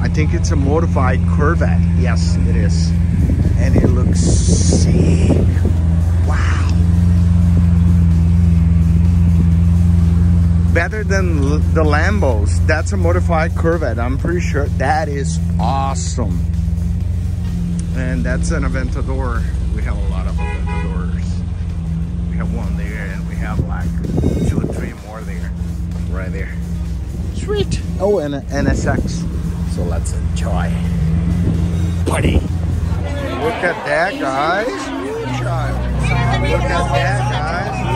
I think it's a modified Corvette. Yes, it is. And it looks sick. Wow. Better than the Lambos. That's a modified Corvette. I'm pretty sure that is awesome. And that's an Aventador. We have a lot of Aventadors. We have one there, and we have like 2 or 3 more there. Right there. Sweet. Oh, and an NSX. So let's enjoy. Buddy. Look at that, guys. Look at that, guys.